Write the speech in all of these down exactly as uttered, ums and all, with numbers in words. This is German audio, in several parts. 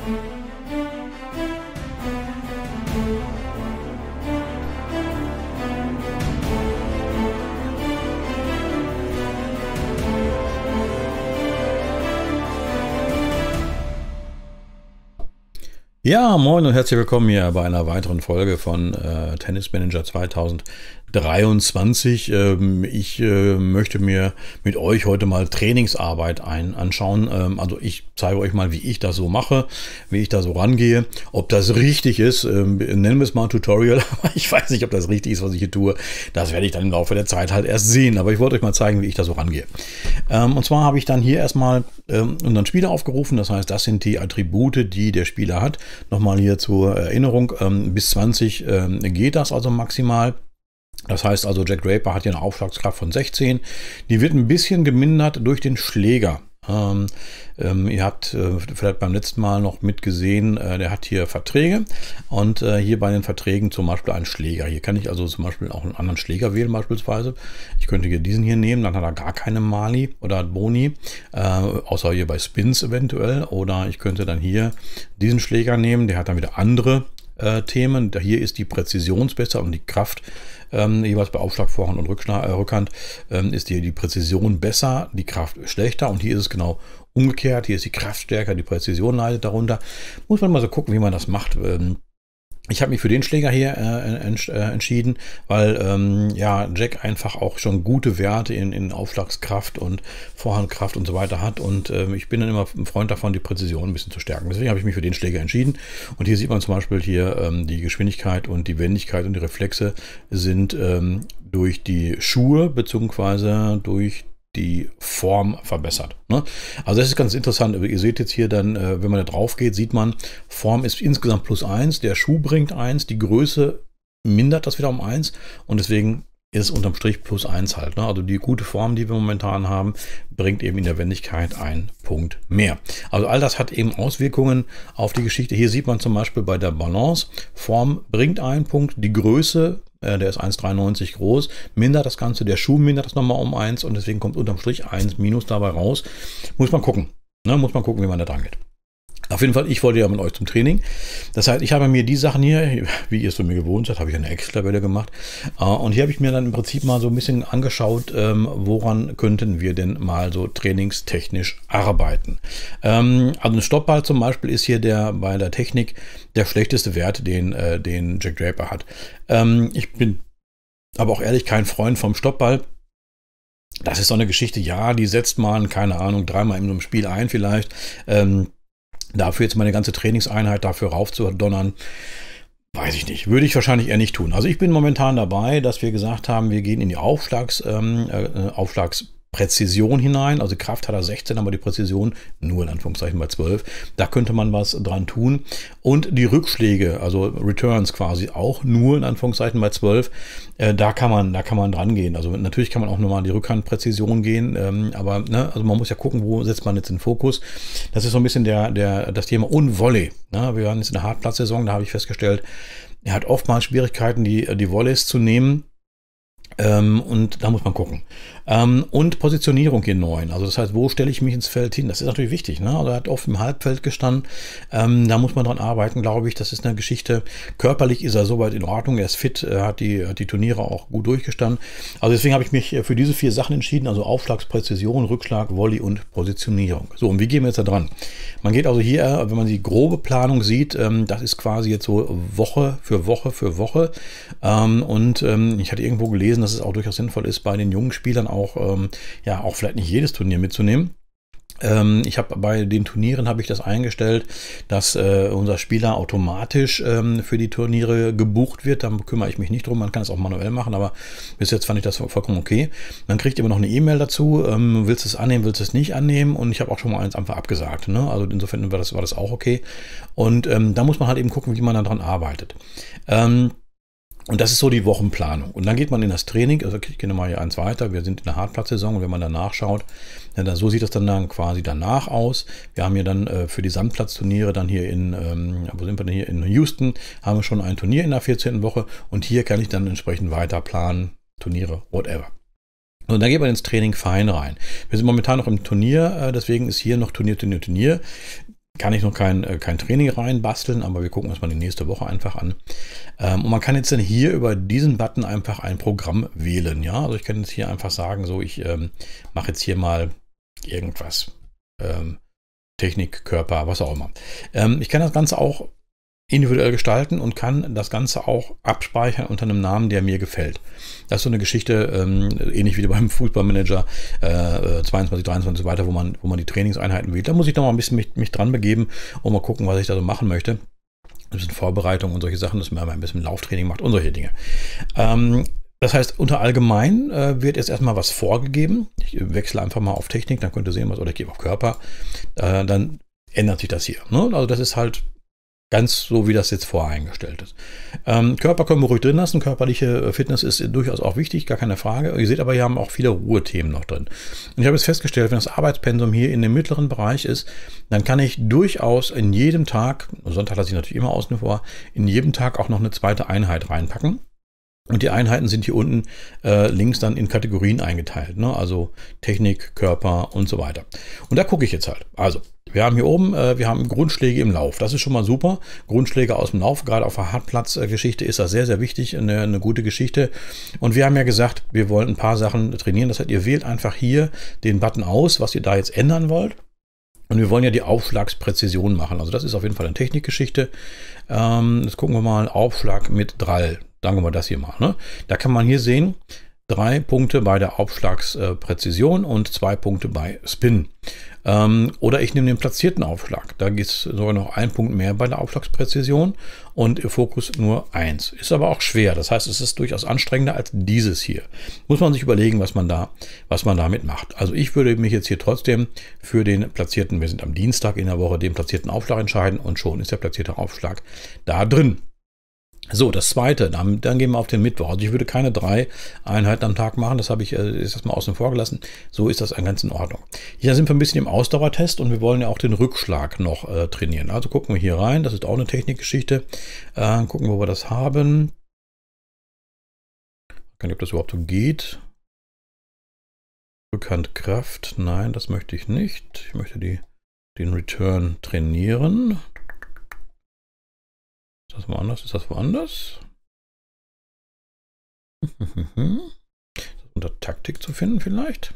Ja, moin und herzlich willkommen hier bei einer weiteren Folge von äh, Tennis Manager zweitausenddreiundzwanzig. Ähm, ich äh, möchte mir mit euch heute mal Trainingsarbeit ein anschauen. Ähm, also ich zeige euch mal, wie ich das so mache, wie ich da so rangehe. Ob das richtig ist, ähm, nennen wir es mal ein Tutorial. Ich weiß nicht, ob das richtig ist, was ich hier tue. Das werde ich dann im Laufe der Zeit halt erst sehen. Aber ich wollte euch mal zeigen, wie ich da so rangehe. Ähm, und zwar habe ich dann hier erstmal ähm, unseren Spieler aufgerufen. Das heißt, das sind die Attribute, die der Spieler hat. Nochmal hier zur Erinnerung, ähm, bis zwanzig ähm, geht das also maximal. Das heißt also, Jack Draper hat hier eine Aufschlagskraft von sechzehn. Die wird ein bisschen gemindert durch den Schläger. Ähm, ähm, ihr habt äh, vielleicht beim letzten Mal noch mitgesehen, äh, der hat hier Verträge und äh, hier bei den Verträgen zum Beispiel einen Schläger. Hier kann ich also zum Beispiel auch einen anderen Schläger wählen beispielsweise. Ich könnte hier diesen hier nehmen, dann hat er gar keine Mali oder Boni, äh, außer hier bei Spins eventuell. Oder ich könnte dann hier diesen Schläger nehmen, der hat dann wieder andere äh, Themen. Hier ist die Präzision besser und die Kraft. Ähm, jeweils bei Aufschlag, Vorhand und Rückschlag, äh, Rückhand ähm, ist hier die Präzision besser, die Kraft schlechter und hier ist es genau umgekehrt. Hier ist die Kraft stärker, die Präzision leidet darunter. Muss man mal so gucken, wie man das macht. Ähm, Ich habe mich für den Schläger hier äh, ents äh, entschieden, weil ähm, ja, Jack einfach auch schon gute Werte in, in Aufschlagskraft und Vorhandkraft und so weiter hat. Und ähm, ich bin dann immer ein Freund davon, die Präzision ein bisschen zu stärken. Deswegen habe ich mich für den Schläger entschieden. Und hier sieht man zum Beispiel hier ähm, die Geschwindigkeit und die Wendigkeit und die Reflexe sind ähm, durch die Schuhe bzw. durch die Form verbessert. Ne? Also das ist ganz interessant. Ihr seht jetzt hier dann, wenn man da drauf geht, sieht man, Form ist insgesamt plus eins, der Schuh bringt eins, die Größe mindert das wieder um eins und deswegen ist es unterm Strich plus eins halt. Ne? Also die gute Form, die wir momentan haben, bringt eben in der Wendigkeit einen Punkt mehr. Also all das hat eben Auswirkungen auf die Geschichte. Hier sieht man zum Beispiel bei der Balance, Form bringt einen Punkt, die Größe, der ist eins Komma dreiundneunzig groß, mindert das Ganze, der Schuh mindert das nochmal um eins und deswegen kommt unterm Strich eins minus dabei raus. Muss man gucken, ne? Muss man gucken, wie man da dran geht. Auf jeden Fall, ich wollte ja mit euch zum Training. Das heißt, ich habe mir die Sachen hier, wie ihr es von mir gewohnt seid, habe ich eine Excel-Tabelle gemacht. Und hier habe ich mir dann im Prinzip mal so ein bisschen angeschaut, woran könnten wir denn mal so trainingstechnisch arbeiten. Also ein Stoppball zum Beispiel ist hier der bei der Technik der schlechteste Wert, den, den Jack Draper hat. Ich bin aber auch ehrlich kein Freund vom Stoppball. Das ist so eine Geschichte, ja, die setzt man, keine Ahnung, dreimal in so einem Spiel ein vielleicht. Dafür jetzt meine ganze Trainingseinheit dafür raufzudonnern, weiß ich nicht. Würde ich wahrscheinlich eher nicht tun. Also ich bin momentan dabei, dass wir gesagt haben, wir gehen in die Aufschlags, ähm, äh, Aufschlagspräzision hinein. Also Kraft hat er sechzehn, aber die Präzision nur in Anführungszeichen bei zwölf. Da könnte man was dran tun. Und die Rückschläge, also Returns quasi auch nur in Anführungszeichen bei zwölf. Äh, da kann man, da kann man dran gehen. Also natürlich kann man auch nochmal in die Rückhandpräzision gehen. Ähm, aber ne, also man muss ja gucken, wo setzt man jetzt den Fokus. Das ist so ein bisschen der, der, das Thema und Volley. Ne? Wir waren jetzt in der Hartplatzsaison, da habe ich festgestellt, er hat oftmals Schwierigkeiten, die, die Volleys zu nehmen. Ähm, und da muss man gucken. Ähm, und Positionierung in neun. Also das heißt, wo stelle ich mich ins Feld hin? Das ist natürlich wichtig. Ne? Also er hat oft im Halbfeld gestanden. Ähm, da muss man dran arbeiten, glaube ich. Das ist eine Geschichte. Körperlich ist er soweit in Ordnung. Er ist fit, er hat die, hat die Turniere auch gut durchgestanden. Also deswegen habe ich mich für diese vier Sachen entschieden. Also Aufschlagspräzision, Rückschlag, Volley und Positionierung. So, und wie gehen wir jetzt da dran? Man geht also hier, wenn man die grobe Planung sieht, ähm, das ist quasi jetzt so Woche für Woche für Woche. Ähm, und ähm, ich hatte irgendwo gelesen, dass es auch durchaus sinnvoll ist, bei den jungen Spielern auch, ähm, ja, auch vielleicht nicht jedes Turnier mitzunehmen. Ähm, ich habe bei den Turnieren habe ich das eingestellt, dass äh, unser Spieler automatisch ähm, für die Turniere gebucht wird. Da kümmere ich mich nicht drum. Man kann es auch manuell machen, aber bis jetzt fand ich das vollkommen okay. Dann kriegt ihr immer noch eine E-Mail dazu. Ähm, willst du es annehmen, willst du es nicht annehmen? Und ich habe auch schon mal eins einfach abgesagt. Ne? Also insofern war das, war das auch okay. Und ähm, da muss man halt eben gucken, wie man dann arbeitet. Ähm, Und das ist so die Wochenplanung. Und dann geht man in das Training, also ich gehe nochmal hier eins weiter, wir sind in der Hartplatzsaison und wenn man danach schaut, dann, so sieht das dann, dann quasi danach aus. Wir haben hier dann äh, für die Sandplatzturniere dann hier in, ähm, wo sind wir denn hier, in Houston, haben wir schon ein Turnier in der vierzehnten Woche und hier kann ich dann entsprechend weiter planen, Turniere, whatever. Und dann geht man ins Training fein rein. Wir sind momentan noch im Turnier, äh, deswegen ist hier noch Turnier, Turnier, Turnier. kann ich noch kein, äh, kein Training reinbasteln, aber wir gucken uns mal die nächste Woche einfach an. Ähm, und man kann jetzt dann hier über diesen Button einfach ein Programm wählen. Ja, also ich kann jetzt hier einfach sagen, so ich ähm, mache jetzt hier mal irgendwas. Ähm, Technik, Körper, was auch immer. Ähm, ich kann das Ganze auch individuell gestalten und kann das Ganze auch abspeichern unter einem Namen, der mir gefällt. Das ist so eine Geschichte, ähm, ähnlich wie beim Fußballmanager äh, zweiundzwanzig, dreiundzwanzig und so weiter, wo man, wo man die Trainingseinheiten wählt. Da muss ich noch mal ein bisschen mich, mich dran begeben und mal gucken, was ich da so machen möchte. Ein bisschen Vorbereitung und solche Sachen, dass man ein bisschen Lauftraining macht und solche Dinge. Ähm, Das heißt, unter allgemein äh, wird jetzt erstmal was vorgegeben. Ich wechsle einfach mal auf Technik, dann könnt ihr sehen, was, oder ich gebe auf Körper. Äh, dann ändert sich das hier. Ne? Also das ist halt ganz so, wie das jetzt voreingestellt ist. Ähm, Körper können wir ruhig drin lassen. Körperliche Fitness ist durchaus auch wichtig, gar keine Frage. Ihr seht aber, hier haben auch viele Ruhethemen noch drin. Und ich habe jetzt festgestellt, wenn das Arbeitspensum hier in dem mittleren Bereich ist, dann kann ich durchaus in jedem Tag, Sonntag lasse ich natürlich immer außen vor, in jedem Tag auch noch eine zweite Einheit reinpacken. Und die Einheiten sind hier unten äh, links dann in Kategorien eingeteilt, ne? Also Technik, Körper und so weiter. Und da gucke ich jetzt halt. Also, wir haben hier oben, äh, wir haben Grundschläge im Lauf. Das ist schon mal super. Grundschläge aus dem Lauf, gerade auf der Hartplatzgeschichte ist das sehr, sehr wichtig, eine, eine gute Geschichte. Und wir haben ja gesagt, wir wollen ein paar Sachen trainieren. Das heißt, ihr wählt einfach hier den Button aus, was ihr da jetzt ändern wollt. Und wir wollen ja die Aufschlagspräzision machen. Also das ist auf jeden Fall eine Technikgeschichte. Ähm, jetzt gucken wir mal, Aufschlag mit Drall. Sagen wir mal das hier mal. Ne? Da kann man hier sehen, drei Punkte bei der Aufschlagspräzision und zwei Punkte bei Spin. Ähm, oder ich nehme den platzierten Aufschlag. Da geht es sogar noch ein Punkt mehr bei der Aufschlagspräzision und im Fokus nur eins. Ist aber auch schwer. Das heißt, es ist durchaus anstrengender als dieses hier. Muss man sich überlegen, was man da, was man damit macht. Also ich würde mich jetzt hier trotzdem für den platzierten, wir sind am Dienstag in der Woche, den platzierten Aufschlag entscheiden und schon ist der platzierte Aufschlag da drin. So, das zweite, dann, dann gehen wir auf den Mittwoch. Also ich würde keine drei Einheiten am Tag machen, das habe ich äh, ist das mal außen vor gelassen. So ist das ganz in Ordnung. Hier sind wir ein bisschen im Ausdauertest und wir wollen ja auch den Rückschlag noch äh, trainieren. Also gucken wir hier rein, das ist auch eine Technikgeschichte. Äh, gucken, wo wir das haben. Ich weiß nicht, ob das überhaupt so geht. Rückhandkraft, nein, das möchte ich nicht. Ich möchte die, den Return trainieren. Ist das woanders? Ist das woanders? Ist das unter Taktik zu finden vielleicht?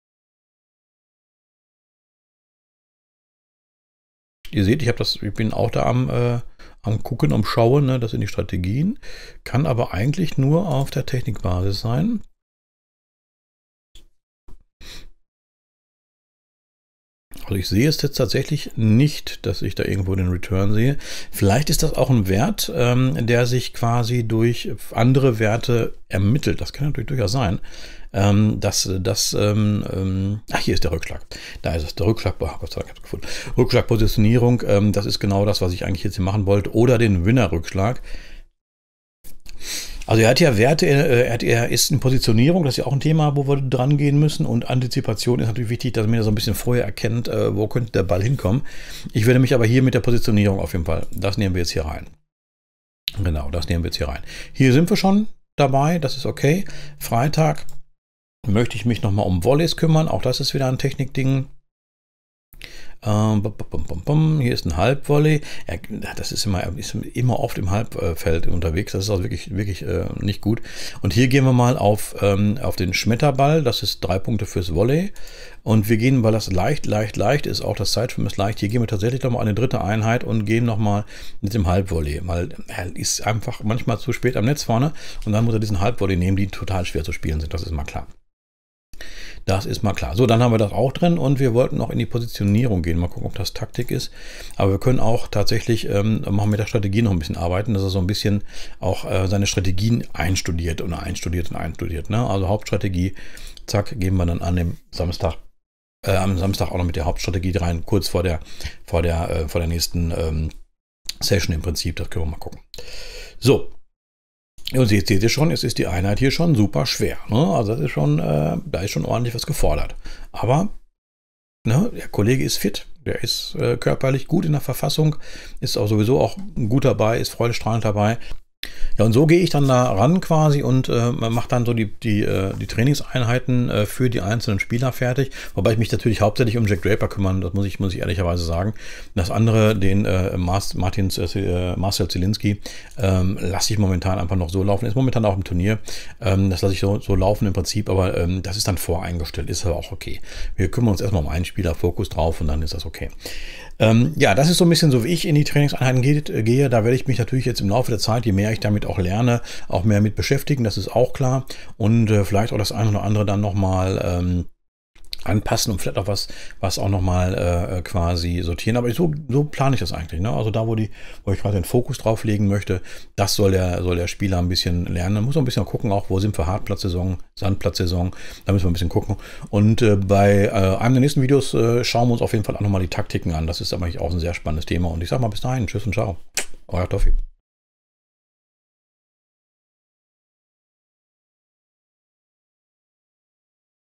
Ihr seht, ich habe das, ich bin auch da am, äh, am gucken, am schauen, ne? Das sind die Strategien. Kann aber eigentlich nur auf der Technikbasis sein. Also ich sehe es jetzt tatsächlich nicht, dass ich da irgendwo den Return sehe. Vielleicht ist das auch ein Wert, ähm, der sich quasi durch andere Werte ermittelt. Das kann natürlich durchaus sein. Ähm, dass das, ähm, ähm, ach, hier ist der Rückschlag. Da ist es, der Rückschlag, oh Gott sei Dank, ich habe es gefunden. Rückschlagpositionierung, ähm, das ist genau das, was ich eigentlich jetzt hier machen wollte. Oder den Winner-Rückschlag. Also er hat ja Werte, er, hat, er ist in Positionierung, das ist ja auch ein Thema, wo wir dran gehen müssen. Und Antizipation ist natürlich wichtig, dass man so ein bisschen vorher erkennt, äh, wo könnte der Ball hinkommen. Ich werde mich aber hier mit der Positionierung auf jeden Fall, das nehmen wir jetzt hier rein. Genau, das nehmen wir jetzt hier rein. Hier sind wir schon dabei, das ist okay. Freitag möchte ich mich nochmal um Volleys kümmern, auch das ist wieder ein Technikding. Ähm, bum, bum, bum, bum. Hier ist ein Halbvolley. Ja, das ist immer, ist immer oft im Halbfeld unterwegs. Das ist auch wirklich, wirklich äh, nicht gut. Und hier gehen wir mal auf, ähm, auf den Schmetterball. Das ist drei Punkte fürs Volley. Und wir gehen, weil das leicht, leicht, leicht ist, auch das Zeitschwimmen ist leicht. Hier gehen wir tatsächlich nochmal eine dritte Einheit und gehen nochmal mit dem Halbvolley. Weil er ist einfach manchmal zu spät am Netz vorne. Und dann muss er diesen Halbvolley nehmen, die total schwer zu spielen sind. Das ist mal klar. Das ist mal klar. So, dann haben wir das auch drin und wir wollten noch in die Positionierung gehen. Mal gucken, ob das Taktik ist. Aber wir können auch tatsächlich ähm, mal mit der Strategie noch ein bisschen arbeiten, dass er so ein bisschen auch äh, seine Strategien einstudiert und einstudiert und einstudiert. Ne? Also Hauptstrategie, zack, gehen wir dann an dem Samstag, äh, am Samstag auch noch mit der Hauptstrategie rein, kurz vor der, vor der, äh, vor der nächsten ähm, Session im Prinzip. Das können wir mal gucken. So. Und jetzt seht ihr schon, es ist die Einheit hier schon super schwer. Ne? Also das ist schon, äh, da ist schon ordentlich was gefordert. Aber ne, der Kollege ist fit, der ist äh, körperlich gut in der Verfassung, ist auch sowieso auch gut dabei, ist freudestrahlend dabei. Ja, und so gehe ich dann da ran quasi und äh, mache dann so die, die, äh, die Trainingseinheiten äh, für die einzelnen Spieler fertig. Wobei ich mich natürlich hauptsächlich um Jack Draper kümmern, das muss ich, muss ich ehrlicherweise sagen. Das andere, den äh, Martin, äh, Marcel Zielinski, ähm, lasse ich momentan einfach noch so laufen. Ist momentan auch im Turnier. Ähm, das lasse ich so, so laufen im Prinzip, aber ähm, das ist dann voreingestellt, ist aber auch okay. Wir kümmern uns erstmal um einen Spieler, Fokus drauf und dann ist das okay. Ähm, ja, das ist so ein bisschen so, wie ich in die Trainingseinheiten geht, äh, gehe. Da werde ich mich natürlich jetzt im Laufe der Zeit, je mehr ich damit auch lerne, auch mehr mit beschäftigen. Das ist auch klar. Und äh, vielleicht auch das eine oder andere dann nochmal ähm, anpassen und vielleicht auch was, was auch nochmal äh, quasi sortieren. Aber so, so plane ich das eigentlich. Ne? Also da, wo, die, wo ich gerade den Fokus drauf legen möchte, das soll der, soll der Spieler ein bisschen lernen. Man muss auch ein bisschen gucken, auch wo sind wir Hartplatzsaison, Sandplatzsaison, da müssen wir ein bisschen gucken. Und äh, bei äh, einem der nächsten Videos äh, schauen wir uns auf jeden Fall auch nochmal die Taktiken an. Das ist aber auch ein sehr spannendes Thema. Und ich sage mal bis dahin, tschüss und ciao. Euer Toffi.